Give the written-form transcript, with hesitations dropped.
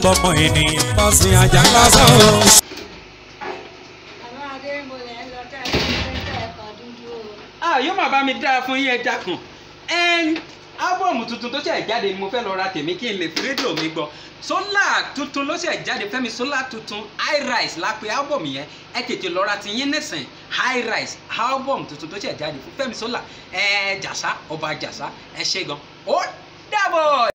bọ́mọ ènìyàn bọ́ sí ajá lásán o. Yóò máa bá mi dáa fún yín ẹ dákun ábọ̀mù tuntun tó ṣẹ̀ jáde ni mo fẹ́ lọ ra tèmi kí n lè fi rédíò mi gbọ́. Sólà tuntun ló ṣẹ̀ jáde Fẹ́mi Sólà tuntun high rise la pe ábọ̀mù yẹn ẹ tètè lọ ra ti yín nísìn high rise ábọ̀mù tuntun tó ṣẹ̀ jáde fún Fẹ́mi Sólà Jàsá ọba Jàsá ẹ ṣé gan ó dàbọ̀.